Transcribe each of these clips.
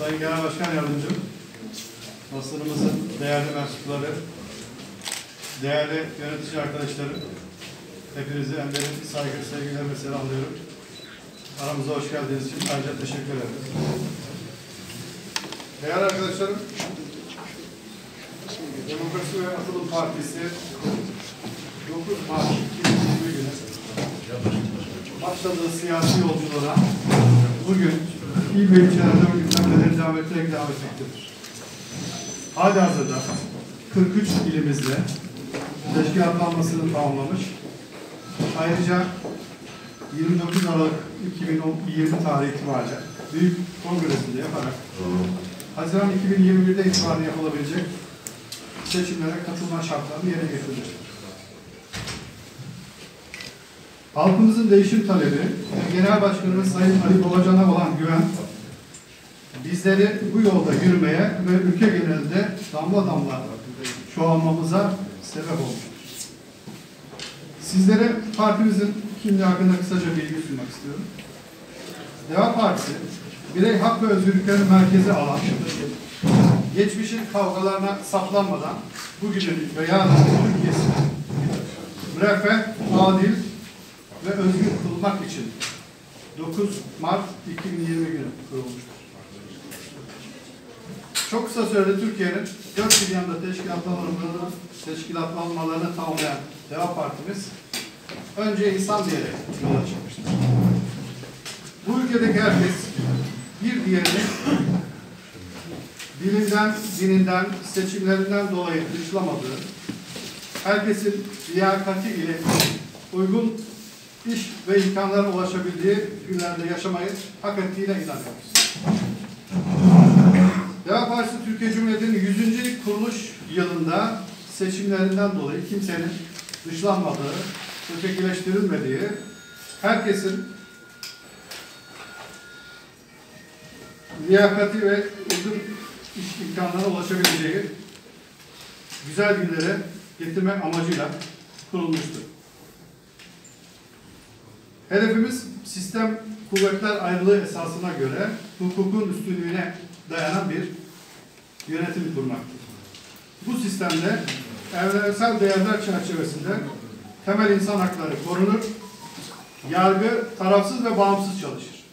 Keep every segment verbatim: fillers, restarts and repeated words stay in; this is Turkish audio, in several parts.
Sayın Genel Başkan Yardımcım, basınımızın değerli mensupları, değerli yönetici arkadaşlarım, hepinizi en derin saygı, sevgilerle selamlıyorum. Aramıza hoş geldiniz için ayrıca teşekkür ederim. Değerli arkadaşlarım, Demokrasi ve Atılım Partisi dokuz Mart iki bin yirmi günü başladığı siyasi yolculuğuna bugün il ve ilçelerde örgütlenmeleri devam ettirerek devam etmektedir. Halihazırda kırk üç ilimizde teşkilatlanmasını tamamlamış. Ayrıca yirmi dokuz Aralık iki bin yirmi tarihi itibariyle büyük kongresinde yaparak Haziran iki bin yirmi bir'de itibaren yapılabilecek seçimlere katılma şartlarını yerine getirecektir. Halkımızın değişim talebi, Genel Başkanımız Sayın Ali Babacan'a olan güven, bizleri bu yolda yürümeye ve ülke genelinde damla damla çoğalmamıza sebep olmuştur. Sizlere partimizin kimliği hakkında kısaca bilgi sunmak istiyorum. Deva Partisi, birey hak ve özgürlüklerin merkezi alan, geçmişin kavgalarına saplanmadan bugünün ve yarının Türkiye'sini müreffeh, adil ve özgür kılmak için dokuz Mart iki bin yirmi günü kurulmuştur. Çok kısa sürede Türkiye'nin dört bir yanda teşkilatlanmalarını, teşkilatlanmalarını tamamlayan Deva Partimiz önce insan diyerek yola çıkmıştır. Bu ülkedeki herkes bir diğerini dilinden, dininden, seçimlerinden dolayı dışlamadığı, herkesin liyakati ile uygun iş ve imkanlara ulaşabildiği günlerde yaşamayı hak ettiğine inanıyoruz. Deva Partisi Türkiye Cumhuriyeti'nin yüzüncü kuruluş yılında seçimlerinden dolayı kimsenin dışlanmadığı, ötekileştirilmediği, herkesin liyakati ve uygun iş imkanlarına ulaşabileceği güzel günlere getirmek amacıyla kurulmuştur. Hedefimiz sistem kuvvetler ayrılığı esasına göre hukukun üstünlüğüne dayanan bir yönetim kurmaktır. Bu sistemde evrensel değerler çerçevesinde temel insan hakları korunur, yargı tarafsız ve bağımsız çalışır.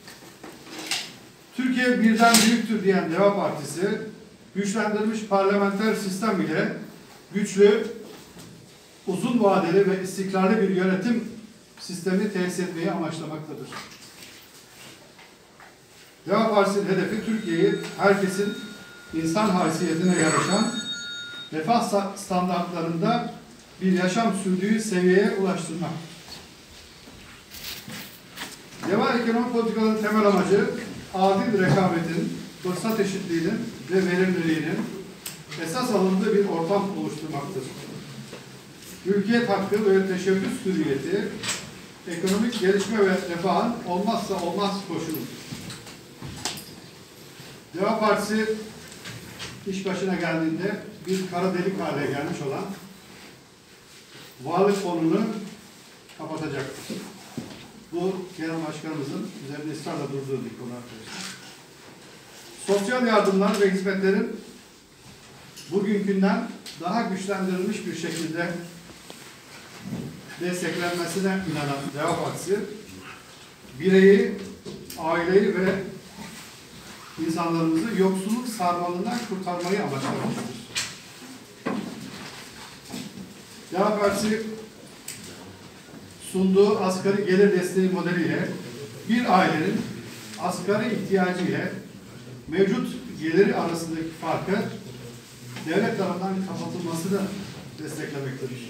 Türkiye birden büyüktür diyen Deva Partisi, güçlendirilmiş parlamenter sistem ile güçlü, uzun vadeli ve istikrarlı bir yönetim sistemi tesis etmeyi amaçlamaktadır. Deva Partisi'nin hedefi Türkiye'yi herkesin insan haysiyetine yaraşan refah standartlarında bir yaşam sürdüğü seviyeye ulaştırmak. Deva ekonomi politikalarının temel amacı adil rekabetin, fırsat eşitliğinin ve verimliliğinin esas alındığı bir ortam oluşturmaktır. Mülkiyet hakkı ve teşebbüs hürriyeti, ekonomik gelişme ve refahın olmazsa olmaz koşuludur. Deva Partisi iş başına geldiğinde bir kara delik haline gelmiş olan varlık fonunu kapatacaktır. Bu Genel Başkanımızın üzerinde ısrarla durduğu bir konu arkadaşlar. Sosyal yardımlar ve hizmetlerin bugünkünden daha güçlendirilmiş bir şekilde desteklenmesine inanan Deva Partisi, bireyi, aileyi ve insanlarımızı yoksulluk sarmalından kurtarmayı amaçlamaktadır. Deva Partisi sunduğu asgari gelir desteği modeliyle bir ailenin asgari ihtiyacı ile mevcut geliri arasındaki farkı devlet tarafından kapatılmasını desteklemektedir.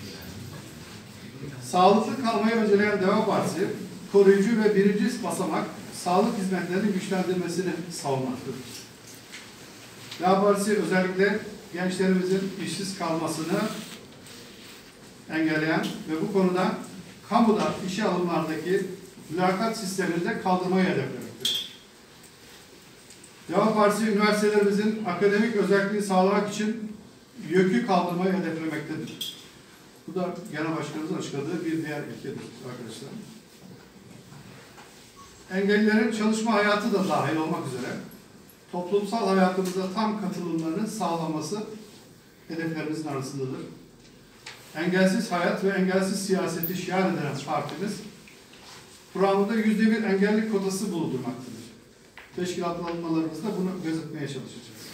Sağlıklı kalmayı önceleyen Deva Partisi, koruyucu ve birinci basamak sağlık hizmetlerinin güçlendirmesini savunmaktadır. Deva Partisi özellikle gençlerimizin işsiz kalmasını engelleyen ve bu konuda kamuda işe alımlardaki mülakat sistemini de kaldırmayı hedeflemektedir. Deva Partisi üniversitelerimizin akademik özelliğini sağlamak için YÖK'ü kaldırmayı hedeflemektedir. Bu da Genel Başkanımızın açıkladığı bir diğer ilkedir arkadaşlar. Engellilerin çalışma hayatı da dahil olmak üzere toplumsal hayatımıza tam katılımlarını sağlaması hedeflerimizin arasındadır. Engelsiz hayat ve engelsiz siyaseti şiar eden partimiz, programında yüzde bir engelli kotası bulundurmaktadır. Teşkilatlanmalarımızda bunu gözetmeye çalışacağız.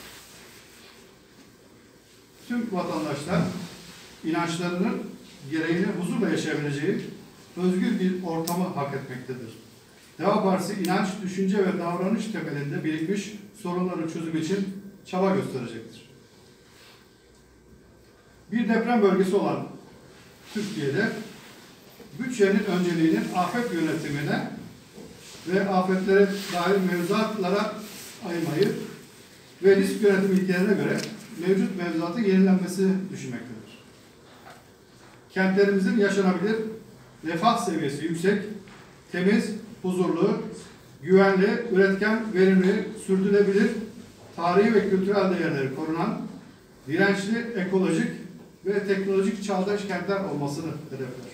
Tüm vatandaşlar inançlarının gereğini huzurla yaşayabileceği özgür bir ortamı hak etmektedir. Deva Partisi inanç, düşünce ve davranış temelinde birikmiş sorunların çözümü için çaba gösterecektir. Bir deprem bölgesi olan Türkiye'de bütçenin önceliğinin afet yönetimine ve afetlere dair mevzuatlara ayırmayı ve risk yönetim ilkelerine göre mevcut mevzuatın yenilenmesi düşünmektedir. Kentlerimizin yaşanabilir, refah seviyesi yüksek, temiz, huzurlu, güvenli, üretken, verimli, sürdürülebilir, tarihi ve kültürel değerleri korunan, dirençli, ekolojik ve teknolojik çağdaş kentler olmasını hedefler.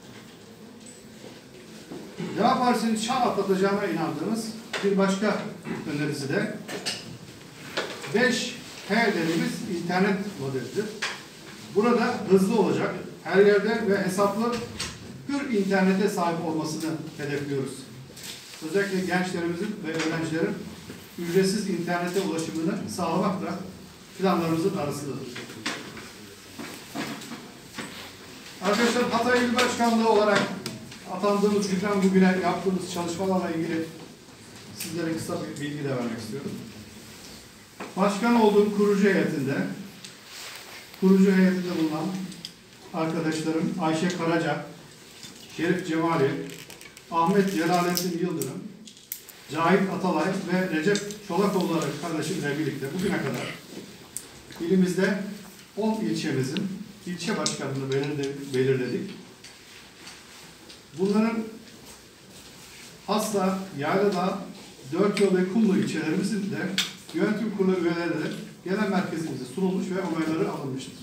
Deva Partisi'nin çağ atlatacağına inandığımız bir başka önerisi de beş H dediğimiz internet modelidir. Burada hızlı olacak, her yerde ve hesaplı hür internete sahip olmasını hedefliyoruz. Özellikle gençlerimizin ve öğrencilerin ücretsiz internete ulaşımını sağlamak da planlarımızın arasındadır. Arkadaşlar, Hatay İl Başkanlığı olarak atandığımız günden bugüne yaptığımız çalışmalarla ilgili sizlere kısa bir bilgi de vermek istiyorum. Başkan olduğum kurucu heyetinde, kurucu heyetinde bulunan arkadaşlarım Ayşe Karaca, Şerif Cemali, Ahmet Celalettin Yıldırım, Cahit Atalay ve Recep Çolakoğulları kardeşimle birlikte bugüne kadar ilimizde on ilçemizin ilçe başkanını belirledik. Bunların Hasla, Yaylada, Dörtyol ve Kumlu ilçelerimizin de yönetim kurulu üyeleri de genel merkezimize sunulmuş ve onayları alınmıştır.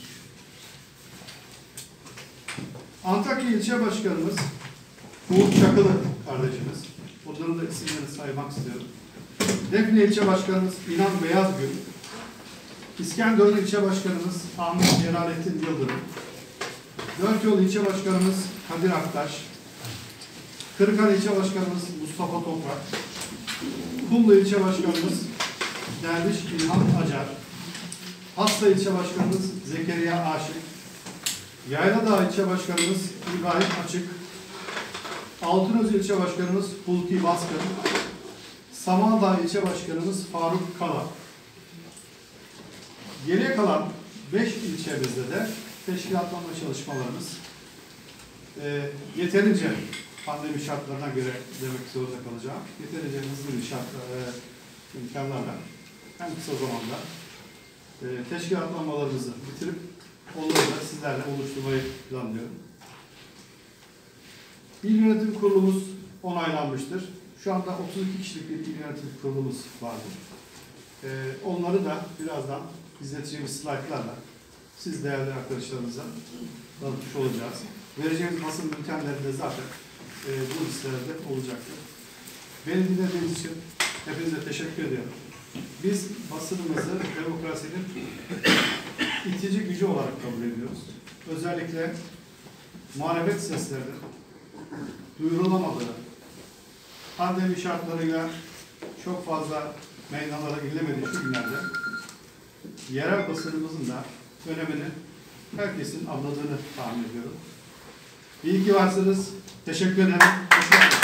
Antakya ilçe başkanımız Uğur Çakılı kardeşimiz. Onların da isimlerini saymak istiyorum. Defne ilçe başkanımız İnan Beyazgül. İskenderun ilçe başkanımız Ahmet Celalettin Yıldırım. Dörtyol ilçe başkanımız Kadir Aktaş. Kırıkkale ilçe başkanımız Mustafa Toprak. Kumlu ilçe başkanımız Derviş İlhan Acar. Hasla ilçe başkanımız Zekeriya Aşık. Yayladağ ilçe başkanımız İbrahim Açık. Altınöz ilçe başkanımız Hulki Baskın. Samandağ ilçe başkanımız Faruk Kala. Geriye kalan beş ilçemizde de teşkilatlanma çalışmalarımız e, yeterince pandemi şartlarına göre demek zorunda kalacağım. Yeterince hızlı bir şart, e, imkanlarla en kısa zamanda e, teşkilatlanmalarımızı bitirip onları da sizlerle oluşturmayı planlıyorum. İl Yönetim Kurulumuz onaylanmıştır. Şu anda otuz iki kişilik bir il yönetim kurulumuz vardır. E, onları da birazdan izleteceğimiz slaytlarla siz değerli arkadaşlarımıza tanıtmış olacağız. Vereceğimiz basın bültenlerinde zaten e, bu listelerde olacaktır. Beni dinlediğiniz için hepinize teşekkür ediyorum. Biz basınımızı demokrasinin itici gücü olarak kabul ediyoruz. Özellikle muhalefet seslerinin duyurulamadığı, pandemi şartlarıyla çok fazla meydanlara inilemediği şu günlerde yerel basınımızın da önemini herkesin anladığını tahmin ediyorum. İyi ki varsınız. Teşekkür ederim. Teşekkür ederim.